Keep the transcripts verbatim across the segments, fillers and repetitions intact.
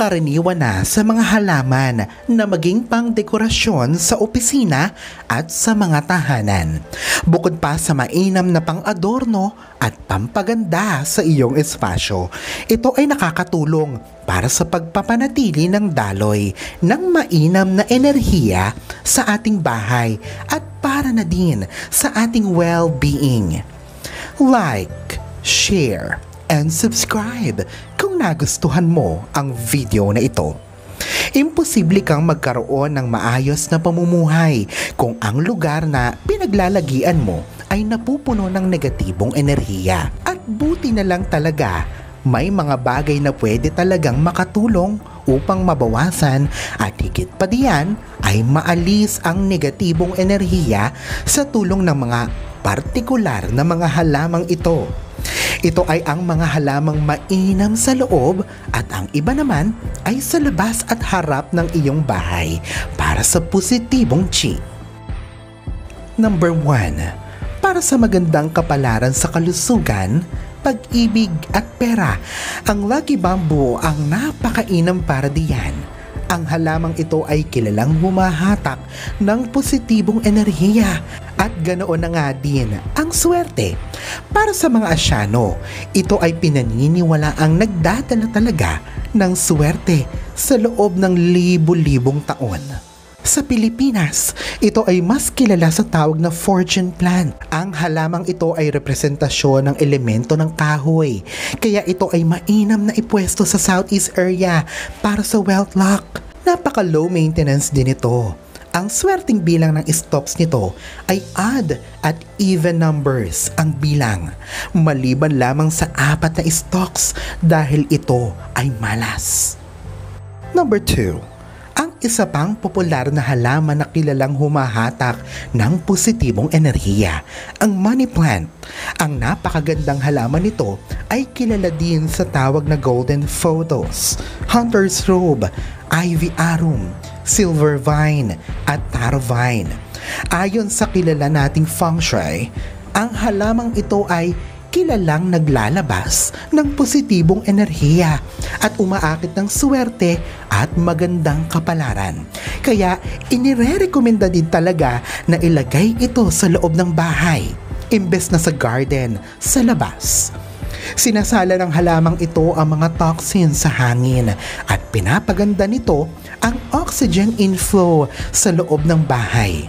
pangkaraniwan na sa mga halaman na maging pangdekorasyon sa opisina at sa mga tahanan. Bukod pa sa mainam na pang-adorno at pampaganda sa iyong espasyo, ito ay nakakatulong para sa pagpapanatili ng daloy ng mainam na enerhiya sa ating bahay at para na din sa ating well-being. Like, share, and subscribe kung nagustuhan mo ang video na ito. Imposible kang magkaroon ng maayos na pamumuhay kung ang lugar na pinaglalagian mo ay napupuno ng negatibong enerhiya. At buti na lang talaga, may mga bagay na pwede talagang makatulong upang mabawasan at higit pa diyan ay maalis ang negatibong enerhiya sa tulong ng mga partikular na mga halamang ito. Ito ay ang mga halamang mainam sa loob at ang iba naman ay sa labas at harap ng iyong bahay para sa positibong chi. Number one. Para sa magandang kapalaran sa kalusugan, pag-ibig at pera, ang Lucky Bamboo ang napakainam para diyan. Ang halamang ito ay kilalang humahatak ng positibong enerhiya at ganoon na nga din ang swerte. Para sa mga Asyano, ito ay pinaniniwala ang nagdadala talaga ng swerte sa loob ng libu-libong taon. Sa Pilipinas, ito ay mas kilala sa tawag na fortune plant. Ang halamang ito ay representasyon ng elemento ng kahoy, kaya ito ay mainam na ipwesto sa Southeast area para sa wealth luck. Napaka low maintenance din ito. Ang swerteng bilang ng stops nito ay odd at even numbers ang bilang, maliban lamang sa apat na stocks dahil ito ay malas. Number two. Ang isa pang popular na halaman na kilalang humahatak ng positibong enerhiya, ang money plant. Ang napakagandang halaman nito ay kilala din sa tawag na golden photos, hunter's robe, ivy arum, silver vine, at taro vine. Ayon sa kilala nating feng shui, ang halamang ito ay kilalang naglalabas ng positibong enerhiya at umaakit ng swerte at magandang kapalaran. Kaya inire-recommenda din talaga na ilagay ito sa loob ng bahay, imbes na sa garden, sa labas. Sinasala ng halamang ito ang mga toxins sa hangin at pinapaganda nito ang oxygen inflow sa loob ng bahay.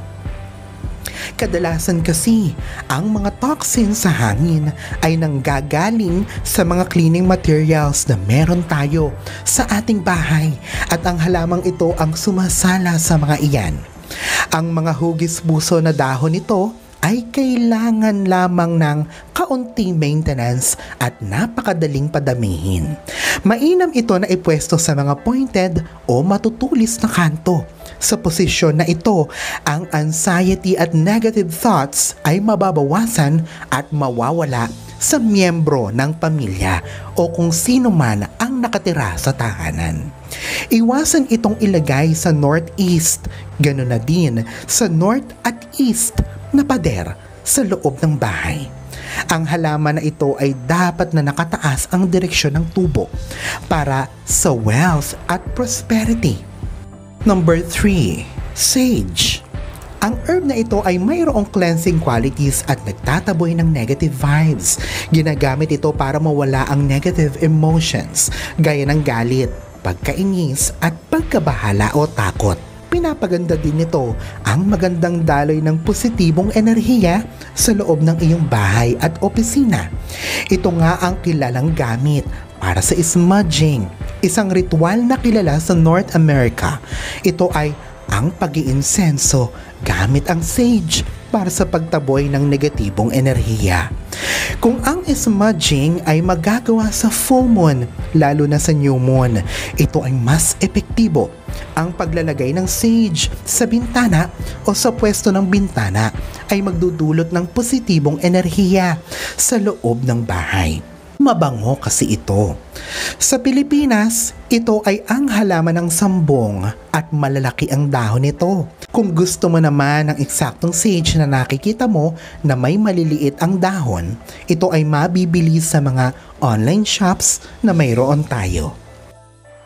Kadalasan kasi, ang mga toxins sa hangin ay nanggagaling sa mga cleaning materials na meron tayo sa ating bahay at ang halamang ito ang sumasala sa mga iyan. Ang mga hugis-buso na dahon nito ay kailangan lamang ng kaunting maintenance at napakadaling padamihin. Mainam ito na ipwesto sa mga pointed o matutulis na kanto. Sa posisyon na ito, ang anxiety at negative thoughts ay mababawasan at mawawala sa miyembro ng pamilya o kung sino man ang nakatira sa tahanan. Iwasan itong ilagay sa northeast, ganoon na din sa north at east na pader sa loob ng bahay. Ang halaman na ito ay dapat na nakataas ang direksyon ng tubo para sa wealth at prosperity. Number three. Sage. Ang herb na ito ay mayroong cleansing qualities at nagtataboy ng negative vibes. Ginagamit ito para mawala ang negative emotions gaya ng galit, pagkainis at pagkabahala o takot. Pinapaganda din nito ang magandang daloy ng positibong enerhiya sa loob ng iyong bahay at opisina. Ito nga ang kilalang gamit para sa smudging, isang ritual na kilala sa North America. Ito ay ang pag-iinsenso gamit ang sage para sa pagtaboy ng negatibong enerhiya. Kung ang smudging ay magagawa sa full moon, lalo na sa new moon, ito ay mas epektibo. Ang paglalagay ng sage sa bintana o sa pwesto ng bintana ay magdudulot ng positibong enerhiya sa loob ng bahay. Mabango kasi ito. Sa Pilipinas, ito ay ang halaman ng sambong at malalaki ang dahon nito. Kung gusto mo naman ng eksaktong sage na nakikita mo na may maliliit ang dahon, ito ay mabibili sa mga online shops na mayroon tayo.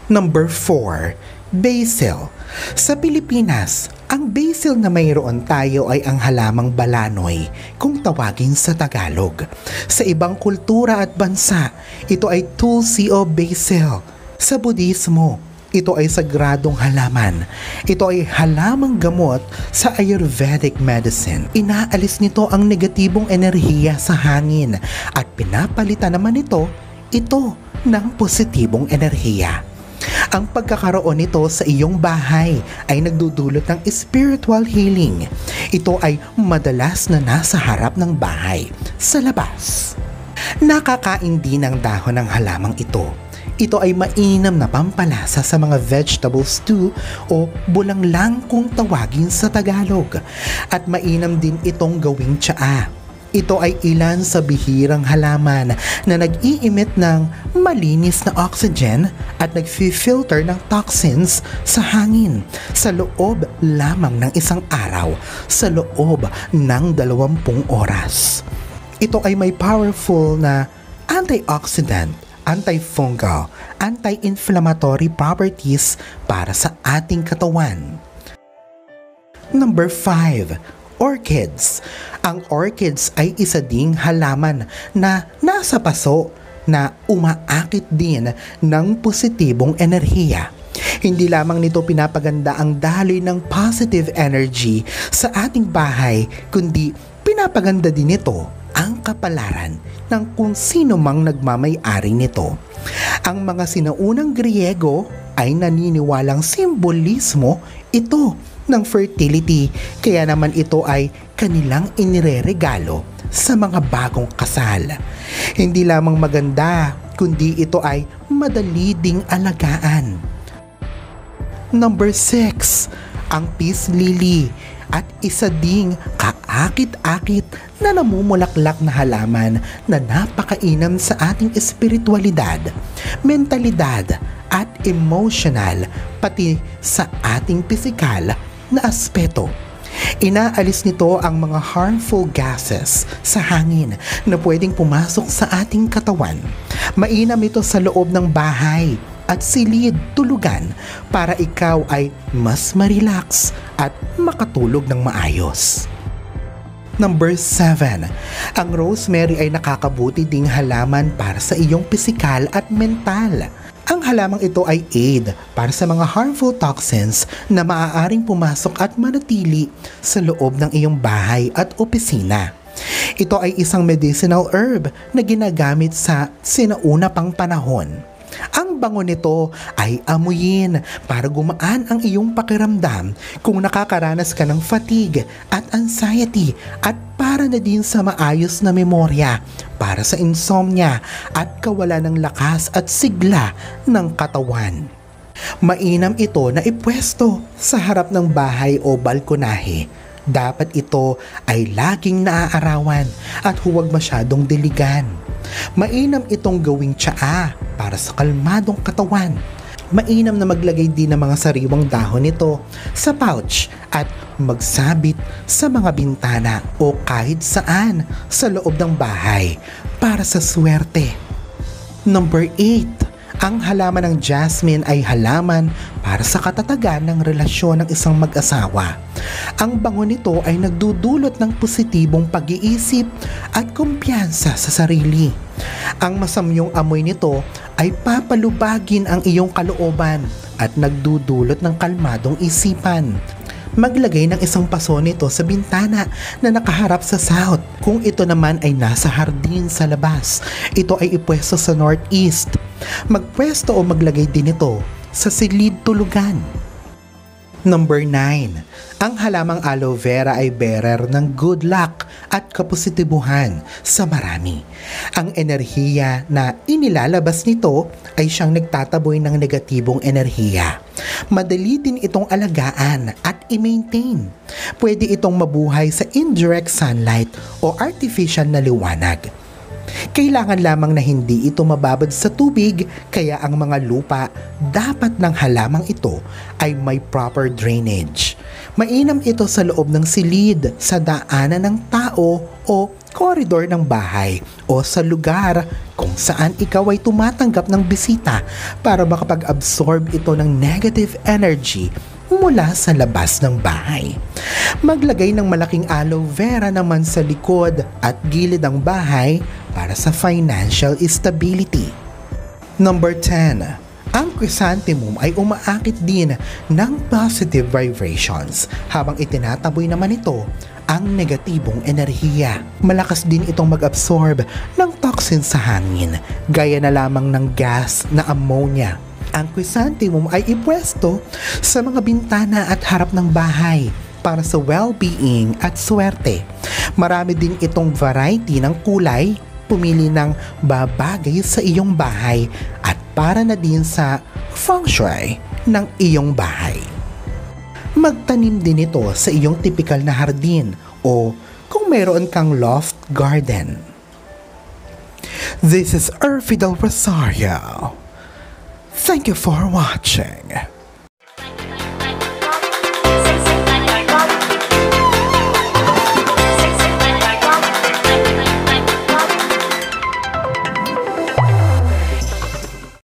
Number four, basil. Sa Pilipinas, ang basil na mayroon tayo ay ang halamang balanoy kung tawagin sa Tagalog. Sa ibang kultura at bansa, ito ay tulsi o basil. Sa Budismo, ito ay sagradong halaman. Ito ay halamang gamot sa Ayurvedic medicine. Inaalis nito ang negatibong enerhiya sa hangin at pinapalitan naman ito, ito ng positibong enerhiya. Ang pagkakaroon nito sa iyong bahay ay nagdudulot ng spiritual healing. Ito ay madalas na nasa harap ng bahay, sa labas. Nakakain din ang dahon ng halamang ito. Ito ay mainam na pampalasa sa mga vegetable stew o bulanglang kung tawagin sa Tagalog. At mainam din itong gawing tsaa. Ito ay ilan sa bihirang halaman na nag-i-emit ng malinis na oxygen at nag-filter ng toxins sa hangin sa loob lamang ng isang araw, sa loob ng dalawampung oras. Ito ay may powerful na antioxidant, antifungal, anti-inflammatory properties para sa ating katawan. Number five, orchids. Ang orchids ay isa ding halaman na nasa paso na umaakit din ng positibong enerhiya. Hindi lamang nito pinapaganda ang daloy ng positive energy sa ating bahay, kundi pinapaganda din nito ang kapalaran ng kung sino mang nagmamay-ari nito. Ang mga sinaunang Griego ay naniniwalang simbolismo ito ng fertility, kaya naman ito ay kanilang inireregalo sa mga bagong kasal. Hindi lamang maganda, kundi ito ay madali ding alagaan. Number six, ang peace lily, at isa ding kaakit-akit na namumulaklak na halaman na napakainam sa ating espiritualidad, mentalidad at emotional, pati sa ating pisikal na aspeto. Inaalis nito ang mga harmful gases sa hangin na pwedeng pumasok sa ating katawan. Mainam ito sa loob ng bahay at silid tulugan para ikaw ay mas marelax at makatulog ng maayos. Number seven, ang rosemary ay nakakabuti ding halaman para sa iyong pisikal at mental. Ang halamang ito ay aid para sa mga harmful toxins na maaaring pumasok at manatili sa loob ng iyong bahay at opisina. Ito ay isang medicinal herb na ginagamit sa sinauna pang panahon. Ang bango nito ay amuyin para gumaan ang iyong pakiramdam kung nakakaranas ka ng fatigue at anxiety, at para na din sa maayos na memorya, para sa insomnia at kawalan ng lakas at sigla ng katawan. Mainam ito na ipwesto sa harap ng bahay o balkonahe. Dapat ito ay laging naaarawan at huwag masyadong diligan. Mainam itong gawing tsaa para sa kalmadong katawan. Mainam na maglagay din ng mga sariwang dahon nito sa pouch at magsabit sa mga bintana o kahit saan sa loob ng bahay para sa swerte. Number eight, ang halaman ng jasmine ay halaman para sa katatagan ng relasyon ng isang mag-asawa. Ang bango nito ay nagdudulot ng positibong pag-iisip at kumpiyansa sa sarili. Ang masamyong amoy nito ay papalubagin ang iyong kalooban at nagdudulot ng kalmadong isipan. Maglagay ng isang paso nito sa bintana na nakaharap sa south. Kung ito naman ay nasa hardin sa labas, ito ay ipwesto sa northeast. Magpwesto o maglagay din ito sa silid tulugan. Number nine. Ang halamang aloe vera ay bearer ng good luck at kapositibuhan sa marami. Ang enerhiya na inilalabas nito ay siyang nagtataboy ng negatibong enerhiya. Madali din itong alagaan at i-maintain. Pwede itong mabuhay sa indirect sunlight o artificial na liwanag. Kailangan lamang na hindi ito mababad sa tubig, kaya ang mga lupa dapat ng halamang ito ay may proper drainage. Mainam ito sa loob ng silid, sa daanan ng tao o koridor ng bahay o sa lugar kung kung saan ikaw ay tumatanggap ng bisita para makapag-absorb ito ng negative energy mula sa labas ng bahay. Maglagay ng malaking aloe vera naman sa likod at gilid ng bahay para sa financial stability. Number ten. Ang chrysanthemum ay umaakit din ng positive vibrations habang itinataboy naman ito ang negatibong enerhiya. Malakas din itong mag-absorb ng toxin sa hangin, gaya na lamang ng gas na ammonia. Ang chrysanthemum ay ipwesto sa mga bintana at harap ng bahay para sa well-being at swerte. Marami din itong variety ng kulay, pumili ng babagay sa iyong bahay at para na din sa feng shui ng iyong bahay. Magtanim din ito sa iyong typical na hardin o kung meron kang loft garden. This is Erfidel Rosario. Thank you for watching.